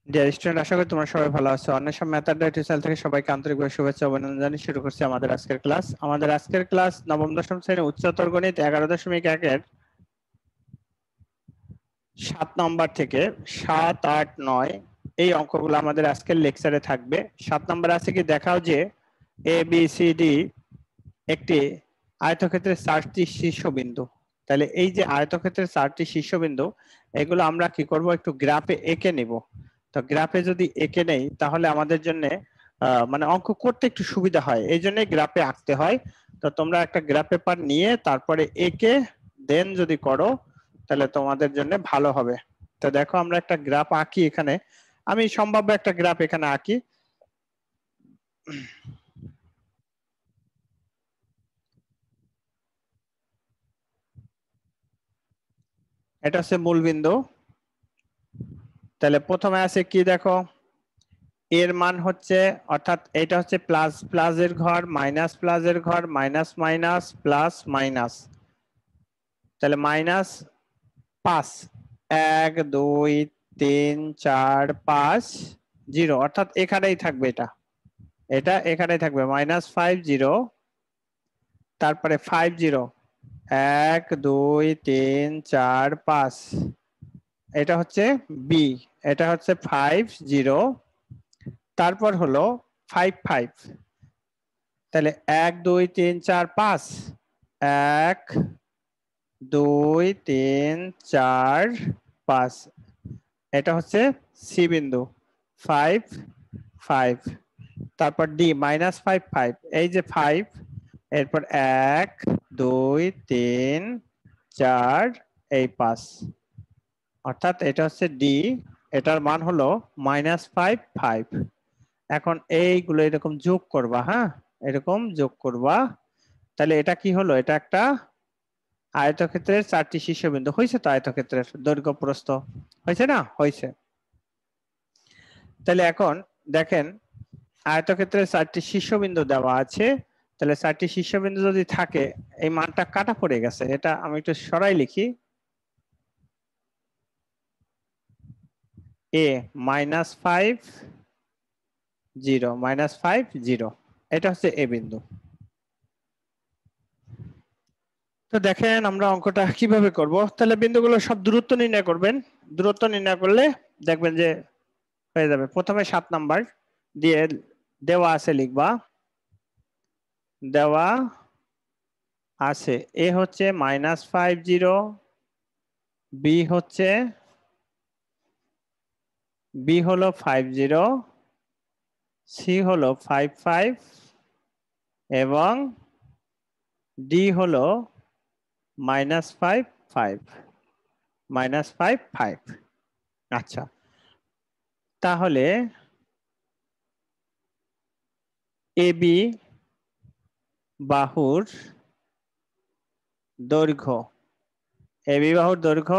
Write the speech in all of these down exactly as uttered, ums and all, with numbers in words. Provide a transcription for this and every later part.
Dear student, আশা করি তোমরা সবাই ভালো আছো। অন্বেষণ মেথড টিউটোরিয়াল থেকে সবাইকে আন্তরিকভাবে শুভেচ্ছা ও অভিনন্দন জানিয়ে শুরু করছি আমাদের আজকের ক্লাস। আমাদের আজকের ক্লাস নবম দশম শ্রেণীর উচ্চতর গণিত এগারো দশমিক একের সাত নম্বর থেকে সাত আট নয় এই অঙ্কগুলো আমাদের আজকের লেকচারে থাকবে। সাত নম্বর আছে কি, দেখাও যে এ বি সি ডি একটি আয়তক্ষেত্রের চারটি শীর্ষবিন্দু। তাহলে এই যে আয়তক্ষেত্রের চারটি শীর্ষবিন্দু, এগুলো আমরা কি করব, একটু গ্রাফে এঁকে নিব। তো গ্রাফে যদি এঁকে নেই তাহলে আমাদের জন্য মানে অঙ্ক করতে একটু সুবিধা হয়, এই জন্যই গ্রাফে আঁকতে হয়। তো তোমরা একটা গ্রাফ পেপার নিয়ে তারপরে এঁকে দেন যদি করো তাহলে তোমাদের জন্য ভালো হবে। তো দেখো আমরা একটা গ্রাফ আঁকি এখানে। আমি সম্ভাব্য একটা গ্রাফ এখানে আঁকি। এটা হচ্ছে মূল বিন্দু। তাহলে প্রথমে আছে কি, দেখো এর মান হচ্ছে, অর্থাৎ এটা হচ্ছে প্লাস প্লাসের ঘর, মাইনাস প্লাসের ঘর, মাইনাস মাইনাস প্লাস মাইনাস। তাহলে মাইনাস পাঁচ, এক দুই তিন চার পাঁচ জিরো, অর্থাৎ এখানেই থাকবে, এটা এটা এখানেই থাকবে মাইনাস ফাইভ জিরো, তারপরে ফাইভ জিরো, এক দুই তিন চার পাঁচ, এটা হচ্ছে বি, এটা হচ্ছে ফাইভ জিরো, তারপর হলো ফাইভ ফাইভ। তাহলে এক দুই তিন চার পাঁচ, এক দুই তিন চার পাঁচ, এটা হচ্ছে সি বিন্দু, ফাইভ ফাইভ। তারপর ডি মাইনাস ফাইভ ফাইভ, এই যে ফাইভ, এরপর এক দুই তিন চার, এই পাঁচ, অর্থাৎ এটা হচ্ছে ডি, এটার মান হলো মাইনাস ফাইভ ফাইভ। এখন এইগুলো এরকম যোগ করবা, হ্যাঁ এরকম যোগ করবা। তাহলে এটা কি হলো, এটা একটা আয়তক্ষেত্রের চারটি শীর্ষবিন্দু হয়েছে। তো আয়তক্ষেত্রের দৈর্ঘ্য প্রস্থ হয়েছে না, হয়েছে। তাহলে এখন দেখেন আয়তক্ষেত্রের চারটি শীর্ষবিন্দু দেওয়া আছে। তাহলে চারটি শীর্ষবিন্দু যদি থাকে, এই মানটা কাটা পড়ে গেছে, এটা আমি একটু সরাই লিখি। A minus five zero, minus five zero, এটা হচ্ছে এ বিন্দু। তো দেখেন আমরা অঙ্কটা কিভাবে করব। তাহলে বিন্দুগুলো সব দূরত্ব নির্ণয় করবেন। দূরত্ব নির্ণয় করলে দেখবেন যে হয়ে যাবে। প্রথমে সাত নাম্বার দিয়ে দেওয়া আছে, লিখবা দেওয়া আছে এ হচ্ছে মাইনাস ফাইভ জিরো, বি হচ্ছে বি হলো ফাইভ জিরো, সি হলো ফাইভ ফাইভ এবং ডি হলো minus five five, minus five five. আচ্ছা, তাহলে এ বি বাহুর দৈর্ঘ্য, এ বি বাহুর দৈর্ঘ্য,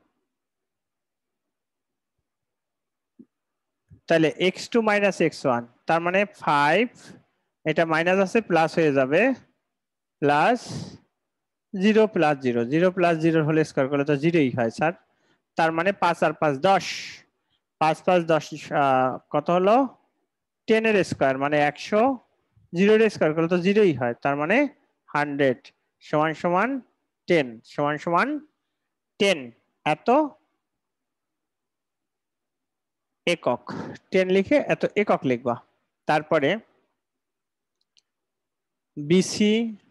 তাহলে X two minus X one, তার মানে ফাইভ, এটা মাইনাস আছে প্লাস হয়ে যাবে, plus zero plus zero, zero plus zero হলে স্কোয়ার করলে তো জিরোই হয় স্যার। তার মানে পাঁচ আর পাঁচ দশ, পাঁচ পাঁচ দশ, কত হলো টেনের স্কোয়ার, মানে একশো, জিরোর স্কোয়ার করলে তো জিরোই হয়, তার মানে হান্ড্রেড সমান সমান টেন, সমান সমান টেন, এত একক। টেন লিখে এত একক লিখবা। তারপরে বিসি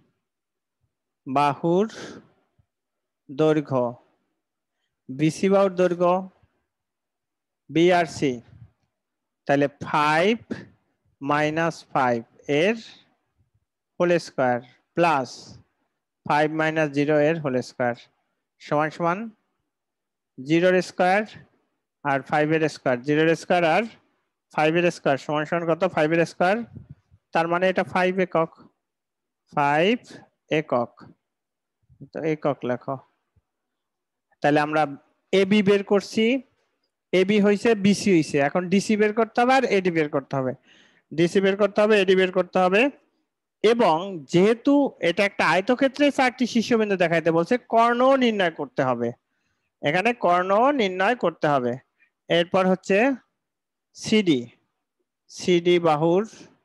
বাহুর দৈর্ঘ্য, বিসি বাহুর দৈর্ঘ্য বি আর সি, তাহলে ফাইভ মাইনাস ফাইভ এর whole square plus five minus zero এর হোল স্কোয়ার সমান সমান জিরোর স্কোয়ার আর ফাইভের স্কোয়ার, জিরোর স্কোয়ার আর ফাইভের স্কোয়ার সমান সমান কত, ফাইভের স্কোয়ার, তার মানে এটা ফাইভ একক, ফাইভ একক, তো একক লেখো। তাহলে আমরা এ বি বের করছি, এ বি হয়েছে, বিসি হয়েছে, এখন ডিসি বের করতে হবে আর এডি বের করতে হবে, ডিসি বের করতে হবে, এডি বের করতে হবে। এবং যেহেতু এটা একটা আয়তক্ষেত্রে চারটি শীর্ষবিন্দু দেখাইতে বলছে, কর্ণ নির্ণয় করতে হবে, এখানে কর্ণ নির্ণয় করতে হবে। এরপর হচ্ছে সিডি সিডি বাহুর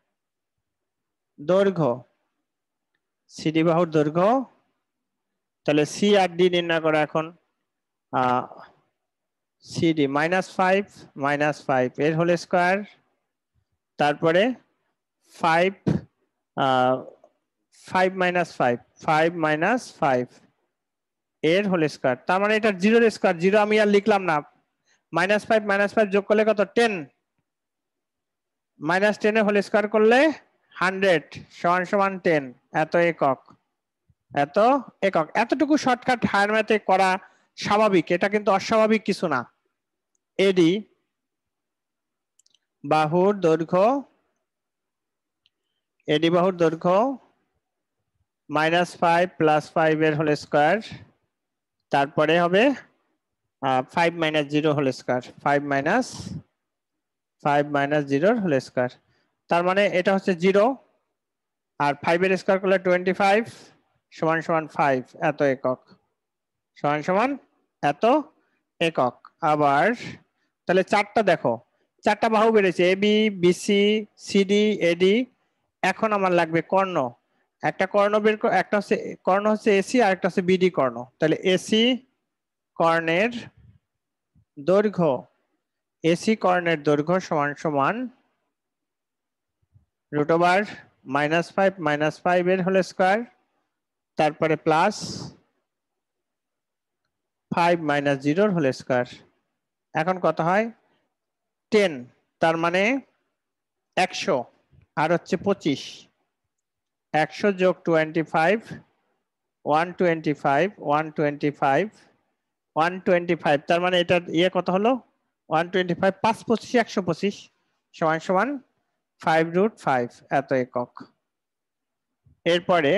দৈর্ঘ্য সিডি বাহুর দৈর্ঘ্য তাহলে সি আর ডি নির্ণয় করা এখন CD minus five minus five এর হোল স্কোয়ার তারপরে five five minus five five minus five এর হোল স্কোয়ার তার মানে এটা জিরোর স্কোয়ার জিরো আমি আর লিখলাম না মাইনাস ফাইভ মাইনাস ফাইভ যোগ করলে কত টেন মাইনাস টেন এর হোল স্কোয়ার করলে হান্ড্রেড সমান সমান টেন এত একক এত একক এতটুকু শর্টকাট হায়ার ম্যাথে করা স্বাভাবিক এটা কিন্তু অস্বাভাবিক কিছু না এডি বাহুর দৈর্ঘ্য এডি বাহুর দৈর্ঘ্য মাইনাস ফাইভ প্লাস ফাইভ এর হোল স্কোয়ার তারপরে হবে five minus zero whole square five minus five minus জিরোর হোল স্কোয়ার তার মানে এটা হচ্ছে জিরো আর ফাইভ এর স্কোয়ার করলে টোয়েন্টি ফাইভ সমান সমান ফাইভ এত একক সমান সমান এত একক আবার তাহলে চারটা দেখো চারটা বাহু বেড়েছে A B BC CD AD এখন আমার লাগবে কর্ণ একটা কর্ণ বের একটা হচ্ছে কর্ণ হচ্ছে এসি আর একটা হচ্ছে বিডি কর্ণ তাহলে এসি কর্ণের দৈর্ঘ্য এসি কর্ণের দৈর্ঘ্য সমান সমান root over minus five minus five এর হোল স্কোয়ার তারপরে প্লাস ফাইভ মাইনাস জিরোর হোল স্কোয়ার এখন কত হয় টেন তার মানে একশো আর হচ্ছে পঁচিশ একশো যোগ twenty five one twenty five one twenty five one twenty five তার মানে এটা ইয়ে কত হলো ওয়ান টোয়েন্টি ফাইভ পাঁচ পঁচিশ একশো পঁচিশ সমান সমান ফাইভ রুট ফাইভ এত একক এরপরে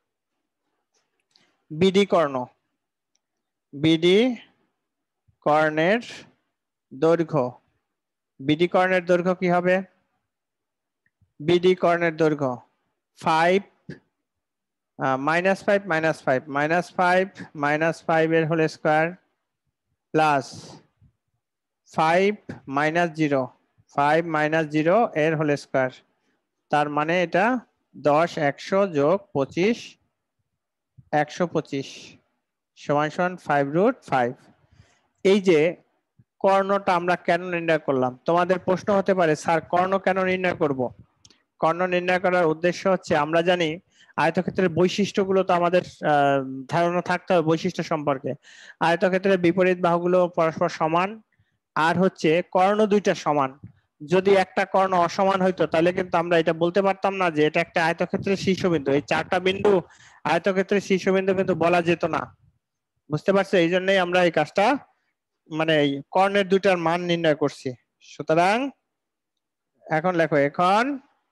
বিডি কর্ণ বিডি কর্ণের দৈর্ঘ্য বিডি কর্ণের দৈর্ঘ্য কি হবে বিডি কর্ণের দৈর্ঘ্য five minus five minus five minus five minus five এর whole square plus five minus zero five minus zero এর হোল স্কোয়ার তার মানে এটা দশ একশো যোগ পঁচিশ একশো পঁচিশ সমান সমান ফাইভ রুট ফাইভ এই যে কর্ণটা আমরা কেন নির্ণয় করলাম তোমাদের প্রশ্ন হতে পারে স্যার কর্ণ কেন নির্ণয় করব কর্ণ নির্ণয় করার উদ্দেশ্য হচ্ছে আমরা জানি আয়তক্ষেত্রের বৈশিষ্ট্যগুলো তো আমাদের ধারণা থাকতে হবে বৈশিষ্ট্য সম্পর্কে আয়তক্ষেত্রের বিপরীত বাহুগুলো পরস্পর সমান আর হচ্ছে কর্ণ দুইটা সমান যদি একটা কর্ণ অসমান হইতো তাহলে কিন্তু আমরা এটা বলতে পারতাম না যে এটা একটা আয়তক্ষেত্রের শীর্ষবিন্দু এই চারটা বিন্দু আয়তক্ষেত্রের শীর্ষবিন্দু কিন্তু বলা যেত না বুঝতে পারছো এই জন্যই আমরা এই কাজটা মানে কর্ণের দুইটার মান নির্ণয় করছি সুতরাং এখন লেখো এখন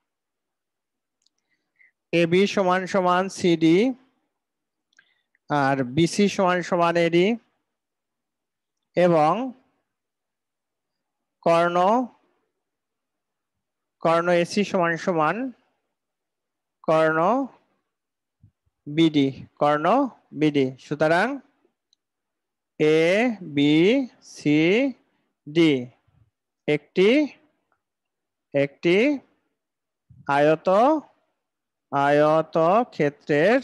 এবি সমান সমান সিডি আর বিসি সমান সমান এডি এবং কর্ণ কর্ণ এসি সমান সমান কর্ণ বিডি কর্ণ বিডি সুতরাং এ বি সি ডি একটি একটি আয়ত আয়ত ক্ষেত্রের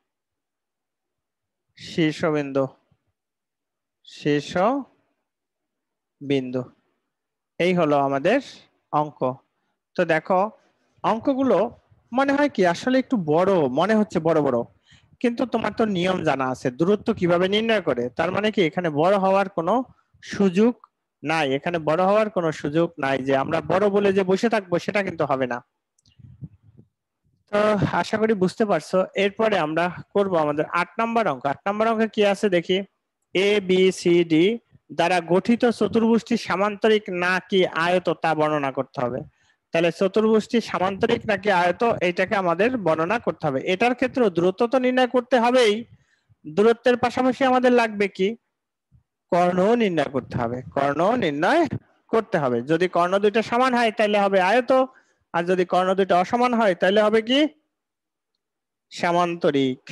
শীর্ষবিন্দু শীর্ষ বিন্দু এই হলো আমাদের অঙ্ক তো দেখো অঙ্কগুলো মনে হয় কি আসলে একটু বড় মনে হচ্ছে বড় বড় কিন্তু তোমার তো নিয়ম জানা আছে দূরত্ব কিভাবে নির্ণয় করে তার মানে কি এখানে বড় হওয়ার কোনো সুযোগ নাই এখানে বড় হওয়ার কোনো সুযোগ নাই যে আমরা বড় বলে যে বসে থাকবো সেটা কিন্তু হবে না তো আশা করি বুঝতে পারছো এরপরে আমরা করব আমাদের আট নাম্বার অঙ্ক আট নাম্বার অঙ্কে কি আছে দেখি এ বি সি ডি দ্বারা গঠিত চতুর্ভুজটি সামান্তরিক নাকি আয়ত তা বর্ণনা করতে হবে তাহলে চতুর্ভুজটি সামান্তরিক নাকি আয়ত এইটাকে আমাদের বর্ণনা করতে হবে এটার ক্ষেত্রে দূরত্ব তো নির্ণয় করতে হবেই দূরত্বের পাশাপাশি আমাদের লাগবে কি কর্ণ নির্ণয় করতে হবে কর্ণ নির্ণয় করতে হবে যদি কর্ণ দুইটা সমান হয় তাহলে হবে আয়ত আর যদি কর্ণ দুইটা অসমান হয় তাহলে হবে কি সামান্তরিক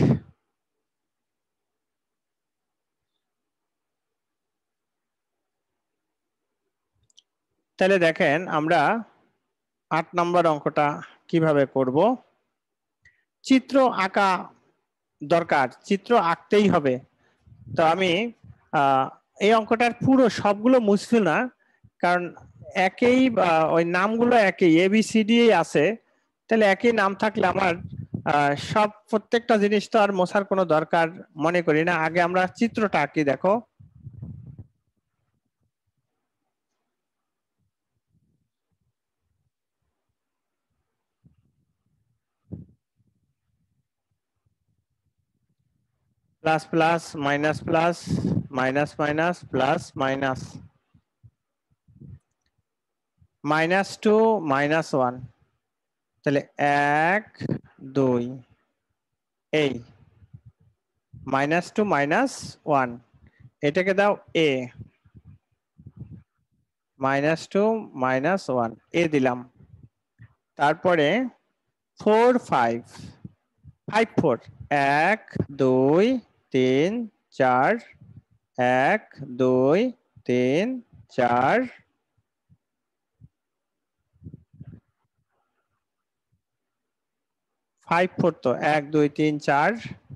তাহলে দেখেন আমরা আট নম্বর অঙ্কটা কিভাবে করব। চিত্র আঁকা দরকার, চিত্র আঁকতেই হবে। তো আমি এই অঙ্কটার পুরো সবগুলো মুছল না, কারণ একই ওই নামগুলো একই, এবিসিডি আছে, তাহলে একই নাম থাকলে আমার সব প্রত্যেকটা জিনিস তো আর মোছার কোনো দরকার মনে করি না। আগে আমরা চিত্রটা আঁকি। দেখো plus plus minus plus minus minus plus minus minus two minus one, তাহলে এক দুই, এই মাইনাস টু মাইনাস ওয়ান, এটাকে দাও A, minus two minus one A দিলাম। তারপরে ফোর ফাইভ, ফাইভ ফোর, এক দুই তিন চার, এক দুই তিন চার, ফাইভ ফোর তো এক দুই তিন চার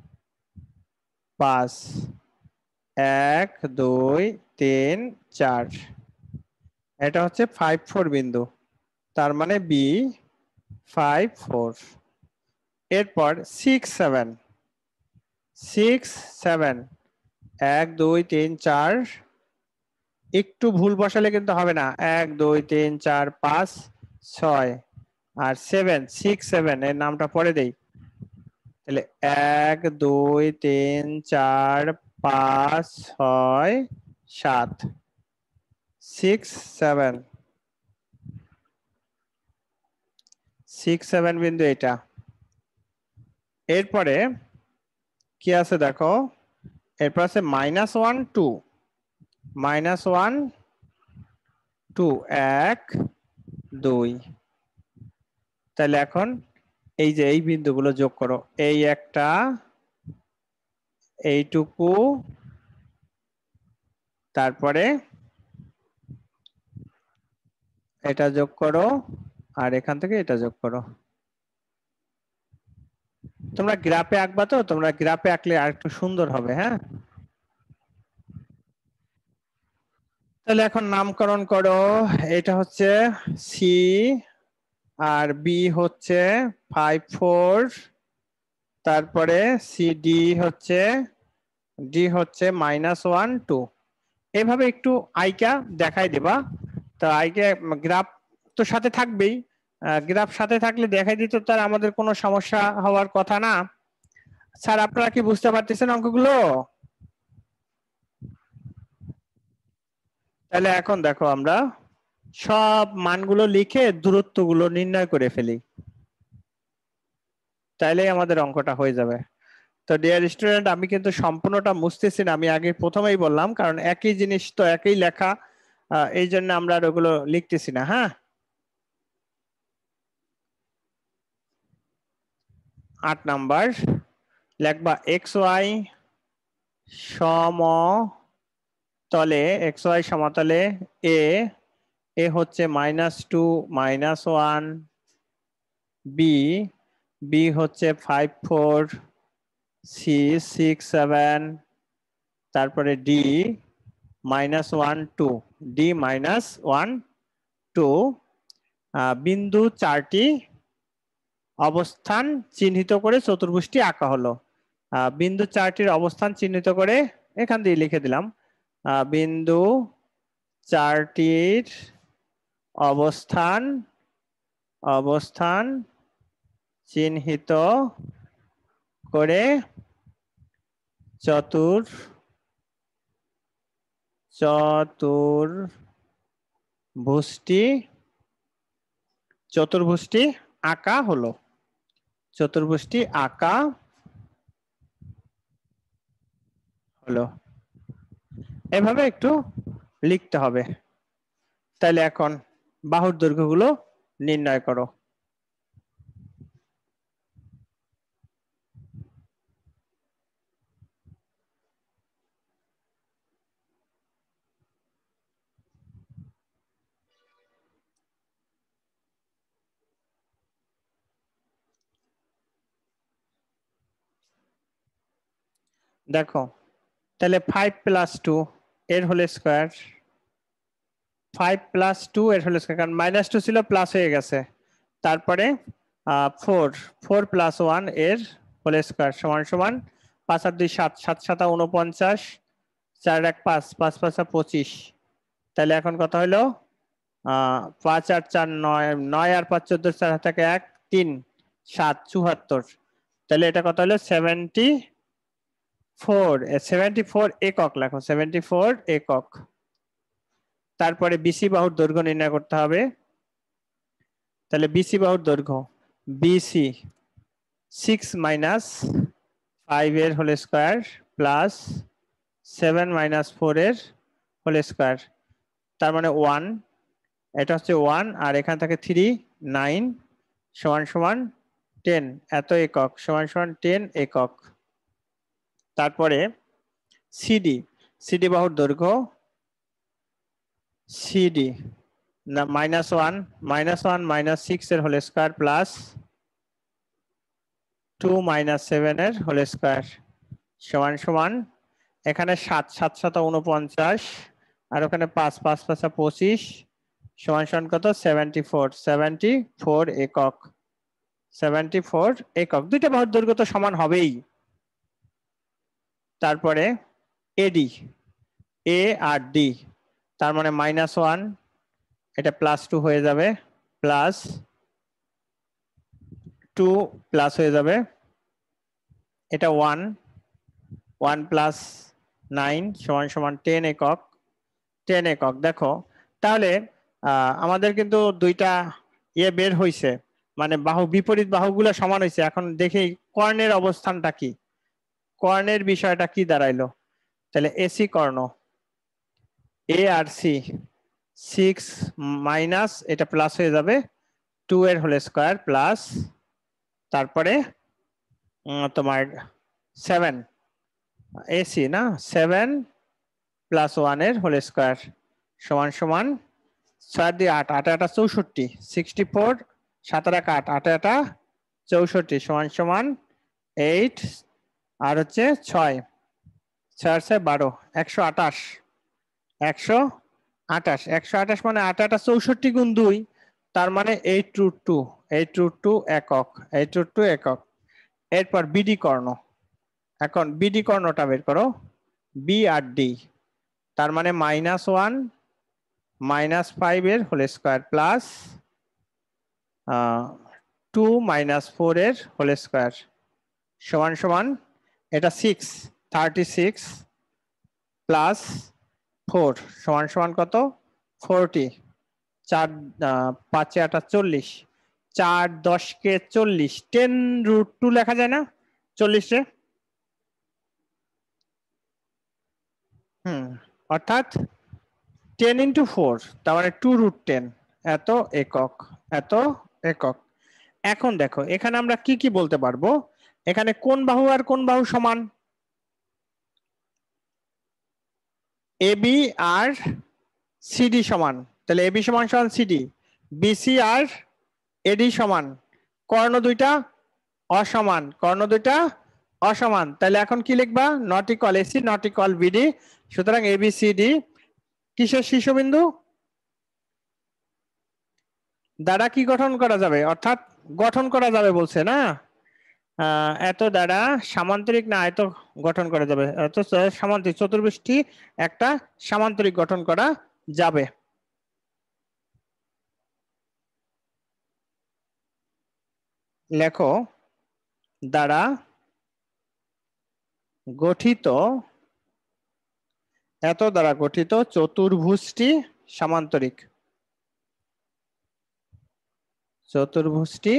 পাঁচ, এক দুই তিন চার, এটা হচ্ছে ফাইভ ফোর বিন্দু, তার মানে বি ফাইভ ফোর। এরপর সিক্স সেভেন, সিক্স সেভেন, এক দুই তিন চার, একটু ভুল বসালে কিন্তু হবে না, এক দুই তিন চার পাঁচ ছয়, আর সেভেন, সিক্স সেভেন এর নামটা পরে দেই, তাহলে এক দুই তিন চার পাঁচ ছয় সাত, সিক্স সেভেন, সিক্স সেভেন বিন্দু এটা। এরপরে কি আছে দেখো, এরপর আছে minus one two, minus one two, এক দুই, তাহলে এখন এই যে এই বিন্দুগুলো যোগ করো, এই একটা, এইটুকু, তারপরে এটা যোগ করো, আর এখান থেকে এটা যোগ করো। তোমরা গ্রাফে আঁকবা তো, তোমরা গ্রাফে আঁকলে আর একটু সুন্দর হবে। হ্যাঁ, তাহলে এখন নামকরণ করো, এটা হচ্ছে সি, আর বি হচ্ছে ফাইভ ফোর, তারপরে সি ডি হচ্ছে, ডি হচ্ছে মাইনাস ওয়ান টু, এভাবে একটু আইকা দেখাই দেবা। তো আইকে গ্রাফ তো সাথে থাকবেই, গ্রাফ সাথে থাকলে দেখাই দিত, তার আমাদের কোনো সমস্যা হওয়ার কথা না। স্যার আপনারা কি বুঝতে পারতেছেন অঙ্কগুলো? তাহলে এখন দেখো আমরা সব মানগুলো লিখে দূরত্বগুলো নির্ণয় করে ফেলি, তাইলেই আমাদের অঙ্কটা হয়ে যাবে। তো ডিয়ার স্টুডেন্ট, আমি কিন্তু সম্পূর্ণটা মুছতেছি না, আমি আগে প্রথমেই বললাম, কারণ একই জিনিস তো একই লেখা, এই জন্য আমরা আর ওগুলো লিখতেছি না। হ্যাঁ, আট নাম্বার লেখবা এক্স ওয়াই সমতলে, এক্স ওয়াই সমতলে এ, এ হচ্ছে minus two minus one, B, B হচ্ছে five four, C six seven, তারপরে D minus one two, D minus one two, বিন্দু চারটি অবস্থান চিহ্নিত করে চতুর্ভুজটি আঁকা হলো। বিন্দু চারটির অবস্থান চিহ্নিত করে এখান দিয়ে লিখে দিলাম, বিন্দু চারটির অবস্থান অবস্থান চিহ্নিত করে চতুর চতুর্ভুজটি চতুর্ভুজটি আঁকা হলো, চতুর্ভুজটি আঁকা হলো, এভাবে একটু লিখতে হবে। তাহলে এখন বাহুর দৈর্ঘ্যগুলো নির্ণয় করো। দেখো তাহলে ফাইভ প্লাস টু এর whole square, five plus two এর হোল স্কোয়ার, কারণ মাইনাস টু ছিল প্লাস হয়ে গেছে, তারপরে ফোর, ফোর প্লাস ওয়ান এর হোল স্কোয়ার সমান সমান পাঁচ আর দুই সাত, সাত সাতা উনপঞ্চাশ, চার এক পাঁচ, পাঁচ পাঁচা পঁচিশ। তাহলে এখন কথা হলো আহ পাঁচ আর চার নয়, নয় আর পাঁচ চোদ্দ, চার থেকে এক তিন, সাত চুয়াত্তর। তাহলে এটা কথা হলো সেভেন্টি ফোর, সেভেন্টি ফোর একক লেখো, সেভেন্টি ফোর একক। তারপরে বিসি বাহুর দৈর্ঘ্য নির্ণয় করতে হবে। তাহলে বিসি বাহুর দৈর্ঘ্য বিসি সিক্স মাইনাস ফাইভ এর whole square plus seven minus four এর হোল স্কোয়ার, তার মানে ওয়ান, এটা হচ্ছে ওয়ান, আর এখান থেকে থ্রি, নাইন সমান সমান টেন, এত একক সমান সমান টেন একক। তারপরে সিডি, সিডি বাহুর দৈর্ঘ্য সিডি না minus one, minus one minus six এর whole square plus two minus seven এর হোল স্কোয়ার সমান সমান এখানে সাত, সাত সাত উনপঞ্চাশ, আর ওখানে পাঁচ, পাঁচ পাঁচা পঁচিশ সমান সমান কত সেভেন্টি ফোর, সেভেন্টি ফোর একক, সেভেন্টি ফোর একক। দুইটা বাহুর দৈর্ঘ্য তো সমান হবেই। তারপরে এডি, এ আর ডি, তার মানে মাইনাস ওয়ান, এটা প্লাস টু হয়ে যাবে, প্লাস টু প্লাস হয়ে যাবে, এটা ওয়ান, ওয়ান প্লাস নাইন সমান সমান টেন একক, টেন একক। দেখো তাহলে আমাদের কিন্তু দুইটা ইয়ে বের হয়েছে, মানে বাহু বিপরীত বাহুগুলো সমান হয়েছে। এখন দেখি কর্ণের অবস্থানটা কি, কর্ণের বিষয়টা কি দাঁড়াইলো। তাহলে এসি কর্ণ এ আর সি, সিক্স মাইনাস এটা প্লাস হয়ে যাবে টু এর হোল স্কোয়ার প্লাস তারপরে তোমার সেভেন, এসি না সেভেন প্লাস ওয়ান এর হোল স্কোয়ার সমান সমান ছয় দিয়ে আট, আট আটা চৌষট্টি, সিক্সটি ফোর, সাত এক আট, আট আটা চৌষট্টি সমান সমান এইট, আর হচ্ছে ছয়, ছয় ছয় বারো, একশো আঠাশ, একশো আঠাশ, একশো আঠাশ মানে আট আটা চৌষট্টি গুণ দুই, তার মানে eight root two, eight root two একক, এইট রুট টু একক। এরপর বিডি কর্ণ, এখন বিডি কর্ণটা বের করো, বি আর ডি, তার মানে মাইনাস ওয়ান মাইনাস ফাইভ এর whole square plus two minus four এর হোল স্কোয়ার সমান সমান এটা six, thirty six plus four সমান সমান কত ফোরটি, চার পাঁচে আটা চল্লিশ, চার দশকে চল্লিশ, টেন রুট টু লেখা যায় না চল্লিশে, হুম অর্থাৎ টেন ইন্টু ফোর, তার মানে টু রুট টেন, এত একক, এত একক। এখন দেখো এখানে আমরা কি কি বলতে পারবো, এখানে কোন বাহু আর কোন বাহু সমান, এবি আর সিডি সমান, তাহলে এবি সমান সমান সিডি, বিসি আর এডি সমান, কর্ণ দুইটা অসমান, কর্ণ দুইটা অসমান, তাহলে এখন কি লিখবা, not equal AC not equal BD, সুতরাং এবিসিডি কিসের শীর্ষবিন্দু দ্বারা কি গঠন করা যাবে, অর্থাৎ গঠন করা যাবে বলছে না, এত দ্বারা সামান্তরিক না আয়ত গঠন করা যাবে, এত সামান্তরিক চতুর্ভুজটি একটা সামান্তরিক গঠন করা যাবে। লেখো দ্বারা গঠিত, এত দ্বারা গঠিত চতুর্ভুজটি সামান্তরিক, চতুর্ভুজটি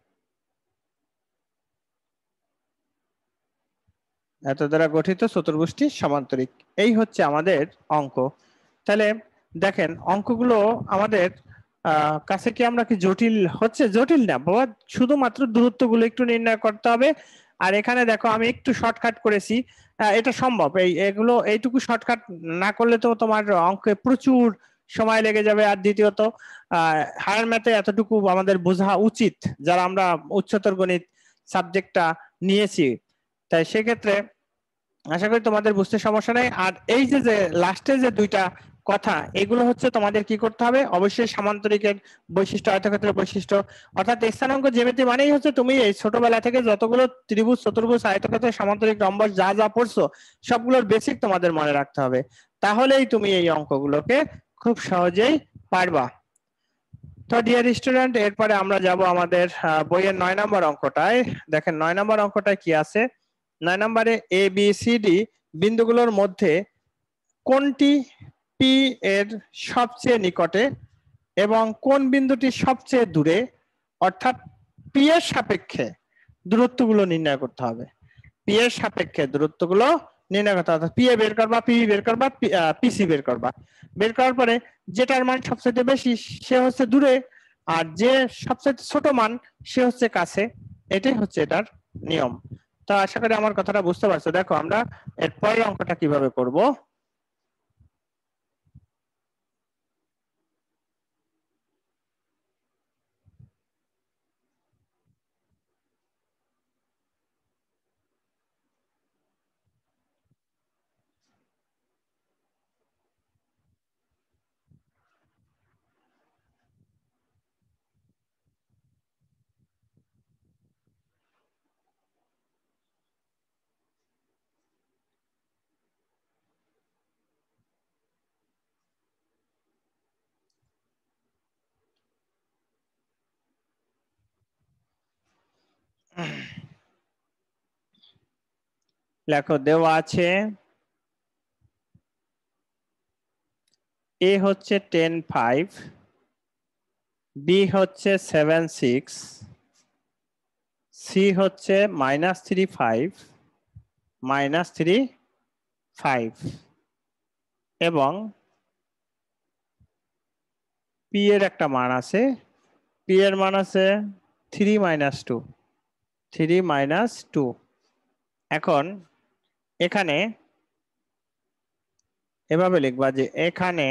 এত দ্বারা গঠিত চতুর্ভুজটি সমান্তরিক, এই হচ্ছে আমাদের অঙ্ক। তাহলে দেখেন অঙ্কগুলো আমাদের কাছে কি আমরা কি জটিল হচ্ছে, জটিল না বাবা, শুধুমাত্র দূরত্বগুলো একটু নির্ণয় করতে হবে। আর এখানে দেখো আমি একটু শর্টকাট করেছি, এটা সম্ভব, এই এগুলো এইটুকু শর্টকাট না করলে তো তোমার অঙ্কে প্রচুর সময় লেগে যাবে। আর দ্বিতীয়ত আহ হায়ার ম্যাথে এতটুকু আমাদের বোঝা উচিত যারা আমরা উচ্চতর গণিত সাবজেক্টটা নিয়েছি, তাই সেক্ষেত্রে আশা করি তোমাদের বুঝতে সমস্যা নেই। আর এই যে যে লাস্টে যে দুইটা কথা, এগুলো হচ্ছে তোমাদের কি করতে হবে, অবশ্যই সামান্তরিকের বৈশিষ্ট্য, আয়তক্ষেত্রের বৈশিষ্ট্য, অর্থাৎ স্থানাঙ্ক জ্যামিতি মানেই হচ্ছে তুমি এই ছোটবেলা থেকে যতগুলো ত্রিভুজ, চতুর্ভুজ, আয়তক্ষেত্র, সামান্তরিক, রম্বস যা যা পড়ছো সবগুলোর বেসিক তোমাদের মনে রাখতে হবে, তাহলেই তুমি এই অঙ্কগুলোকে খুব সহজেই পারবা। তো ডিয়ার স্টুডেন্ট, এরপরে আমরা যাব আমাদের বইয়ের নয় নম্বর অঙ্কটায়। দেখেন নয় নম্বর অঙ্কটায় কি আছে। নয় নম্বরে এ বি সি ডি বিন্দুগুলোর মধ্যে কোনটি পি এর সবচেয়ে নিকটে এবং কোন বিন্দুটি সবচেয়ে দূরে, অর্থাৎ পি এর সাপেক্ষে দূরত্বগুলো নির্ণয় করতে হবে। পি এর সাপেক্ষে দূরত্বগুলো নির্ণয় করতে হবে। পি এ বের করবা, পি বের করবা, পিসি বের করবা। বের করার পরে যেটার মান সবচেয়ে বেশি সে হচ্ছে দূরে, আর যে সবচেয়ে ছোট মান সে হচ্ছে কাছে। এটাই হচ্ছে এটার নিয়ম। তো আশা করি আমার কথাটা বুঝতে পারছো। দেখো আমরা এর পরের অঙ্কটা কিভাবে করব। লেখো, দেওয়া আছে এ হচ্ছে টেন ফাইভ, বি হচ্ছে সেভেন সিক্স, সি হচ্ছে minus three five, minus three five, এবং পি এর একটা মান আছে, পি এর মান আছে three minus two, three minus two. এখন এখানে এভাবে লিখবা যে এখানে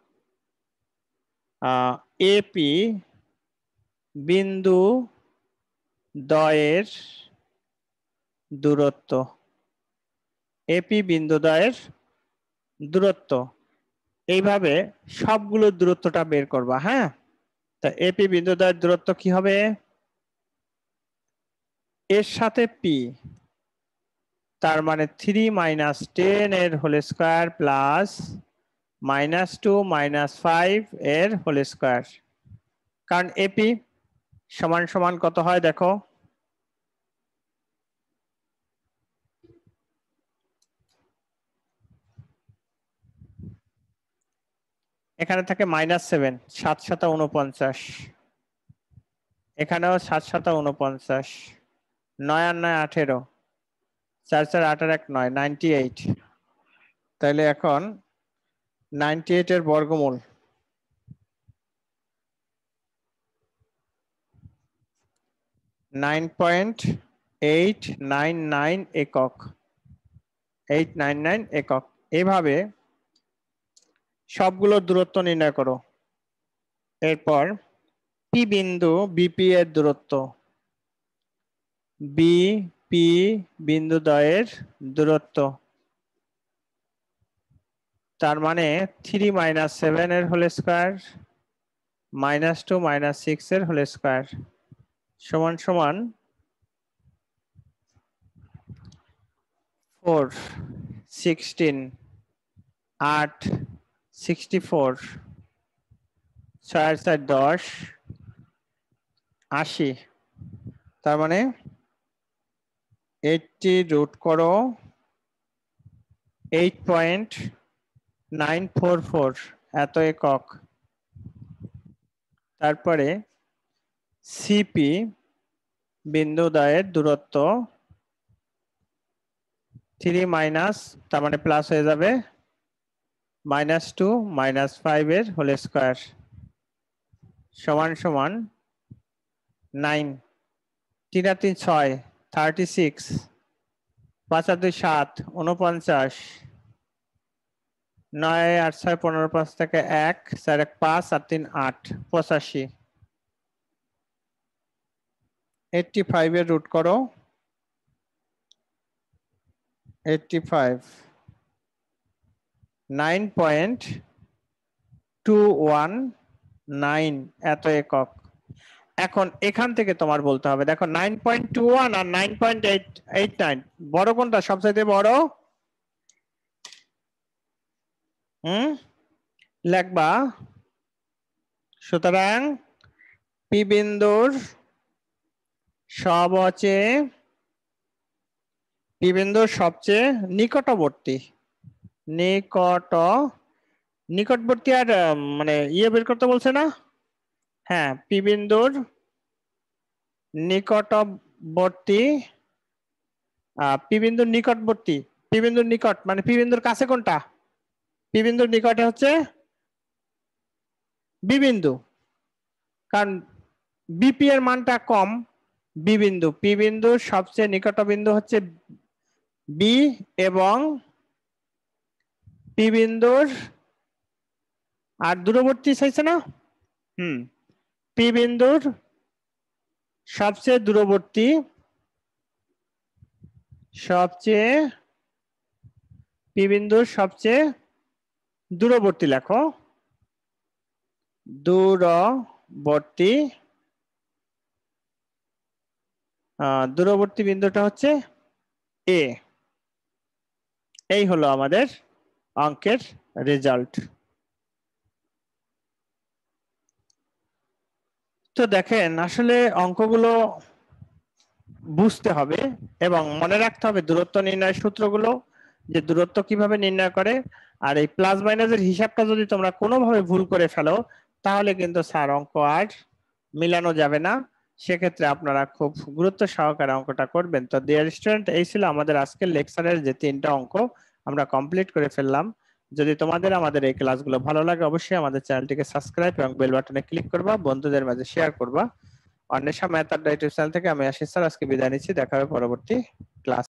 এপি বিন্দু দ্বয়ের দূরত্ব, এপি বিন্দু দ্বয়ের দূরত্ব, এইভাবে সবগুলো দূরত্বটা বের করবা। হ্যাঁ, তা এপি বিন্দু দ্বয়ের দূরত্ব কি হবে, এর সাথে পি, তার মানে থ্রি মাইনাস টেন এর whole square plus minus two minus five এর হোল স্কোয়ার। কারণ এপি সমান সমান কত হয় দেখো, এখানে থাকে মাইনাস সেভেন, সাত সাতা উনপঞ্চাশ, এখানেও সাত সাতা উনপঞ্চাশ, নয় আর নয় আঠেরো, চার চার আট আর এক নয়, নাইনটি এইট। তাহলে এখন নাইনটি এইট এর বর্গমূল, nine point eight nine nine একক, এইট নাইন নাইন একক। এইভাবে সবগুলোর দূরত্ব নির্ণয় করো। এরপর পি বিন্দু বিপি এর দূরত্ব, বিপি বিন্দু দ্বয়ের দূরত্ব, তার মানে থ্রি মাইনাস সেভেন এর whole square minus two minus six এর হোল স্কোয়ার সমান সমান ফোর, সিক্সটিন, আট, সিক্সটি ফোর, ছয় চার দশ, আশি। তার মানে এইটটি রুট করো eight point nine four four এত একক। তারপরে সিপি বিন্দু দ্বয়ের দূরত্ব থ্রি মাইনাস, তার মানে প্লাস হয়ে যাবে মাইনাস টু মাইনাস ফাইভ এর হোল স্কোয়ার সমান সমান নাইন, তিন আর তিন ছয়, থার্টি সিক্স, পাঁচ আর দুই সাত, উনপঞ্চাশ, নয় আট ছয় পনেরো, পাঁচ থেকে এক, চার এক পাঁচ আর তিন আট, পঁচাশি। এইটটি ফাইভ এর রুট করো eighty five nine point two one nine এত একক। এখন এখান থেকে তোমার বলতে হবে, দেখো নাইন পয়েন্ট টু ওয়ান আর nine point eight eight nine বড় কোনটা, সবচাইতে বড়? হুম লেখবা। সুতরাং পি বিন্দুর সবচেয়ে পি বিন্দুর সবচেয়ে নিকটবর্তী নিকট নিকটবর্তী আর মানে ইয়ে বের করতে বলছে না? হ্যাঁ, পি বিন্দুর নিকটবর্তী পি বিন্দুর নিকটবর্তী পি বিন্দুর নিকট মানে পি বিন্দুর কাছে কোনটা? পি বিন্দুর নিকটে হচ্ছে বি বিন্দু, কারণ বিপি এর মানটা কম। বি বিন্দু, পি বিন্দুর সবচেয়ে নিকট বিন্দু হচ্ছে বি এবং পি বিন্দুর আর দূরবর্তী চাইছে না? হুম পি বিন্দুর সবচেয়ে দূরবর্তী সবচেয়ে পি বিন্দুর সবচেয়ে দূরবর্তী লেখো, দূরবর্তী দূরবর্তী বিন্দুটা হচ্ছে এ। এই হলো আমাদের অঙ্কের রেজাল্ট। তো দেখেন, আসলে অঙ্কগুলো বুঝতে হবে এবং মনে রাখতে হবে দূরত্ব নির্ণয়ের সূত্রগুলো, যে দূরত্ব কিভাবে নির্ণয় করে। আর এই প্লাস মাইনাসের হিসাবটা যদি তোমরা কোনোভাবে ভুল করে ফেলো তাহলে কিন্তু স্যার অঙ্ক আর মিলানো যাবে না। সেক্ষেত্রে আপনারা খুব গুরুত্ব সহকারে অঙ্কটা করবেন। তো ডিয়ার স্টুডেন্ট, এই ছিল আমাদের আজকের লেকচারের যে তিনটা অঙ্ক আমরা কমপ্লিট করে ফেললাম। যদি তোমাদের আমাদের এই ক্লাসগুলো ভালো লাগে অবশ্যই আমাদের চ্যানেলটিকে সাবস্ক্রাইব এবং বেল বাটনে ক্লিক করবা, বন্ধুদের মাঝে শেয়ার করবা। Anwesha math Adda YouTube channel থেকে আমি আশিস স্যার আজকে বিদায় নিচ্ছি। দেখা হবে পরবর্তী ক্লাস।